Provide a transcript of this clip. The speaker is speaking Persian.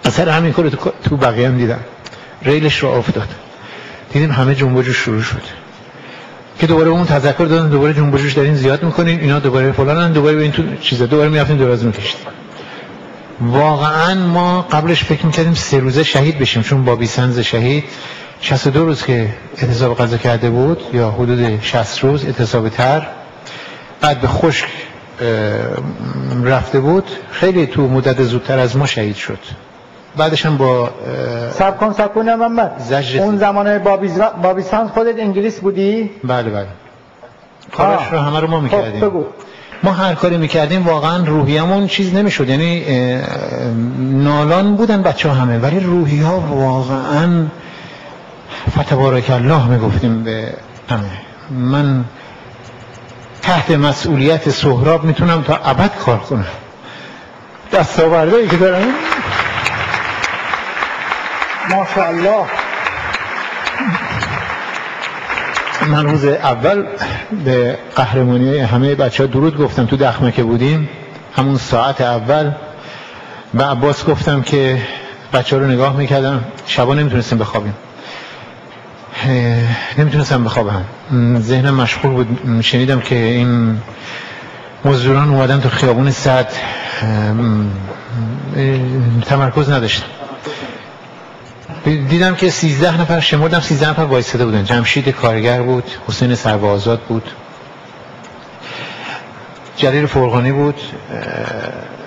اثر همین کار تو بقیه هم دیدم. ریلش رو افتاد، دیدیم همه جنب و جوش شروع شد که دوباره اون تذکر دادن دوباره جنب و جوش دارین زیاد میکنین، اینا دوباره فلانن، دوباره به این تو چیزا دوباره میافتین دراز میکشید. واقعا ما قبلش فکر میکردیم 3 روزه شهید بشیم، چون بابی سنز شهید 62 روز که اعتصاب غذا کرده بود یا حدود 60 روز اعتصاب تر، بعد به خشک رفته بود، خیلی تو مدت زودتر از ما شهید شد. بعدش هم با سب کن محمد، اون زمان بابی سنز خودت انگلیس بودی؟ بله کارش رو همه رو ما میکردیم. ما هر کاری میکردیم واقعا روحیه‌مون چیز نمیشد، یعنی نالان بودن بچه همه، ولی روحیه ها واقعا فتبارک الله میگفتیم به همه. من تحت مسئولیت سهراب میتونم تا ابد کار کنم. دستاوردهایی که دارم ماشاءالله. من روز اول به قهرمانی همه بچه ها درود گفتم تو دخمه که بودیم، همون ساعت اول به عباس گفتم که بچه ها رو نگاه میکردم، شبا نمیتونستیم بخوابیم، نمیتونستم بخوابم، ذهنم مشغول بود. شنیدم که این مزدوران اومدن تو خیابون سعد، تمرکز نداشتم. دیدم که 13 نفر شمردم، 13 نفر وایساده بودن. جمشید کارگر بود، حسین سربآزاد بود، جلیل فرغانی بود،